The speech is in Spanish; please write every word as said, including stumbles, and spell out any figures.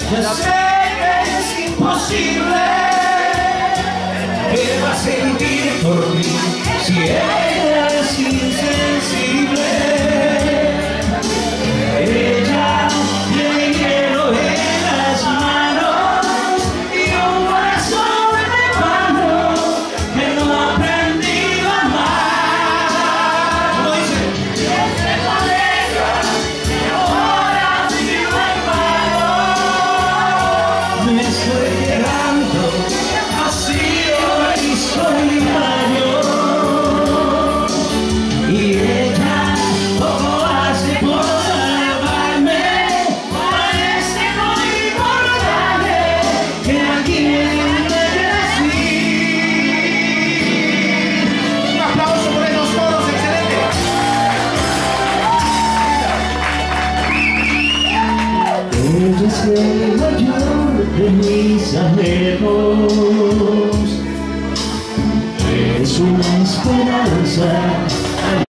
Ya sé que es imposible. ¿Qué va a sentir por mí si ella es insensible? Ella tiene hielo en las manos y un corazón de mano que no ha aprendido a amar. ¿Cómo dice? Este colega que ahora ha sido hermano. Me estoy quedando vacío y solitario. Y ella poco hace por salvarme. Parece muy importante que alguien me así. Un aplauso por esos coros, excelente. Ella es el mayor de mis anhelos. Es una esperanza.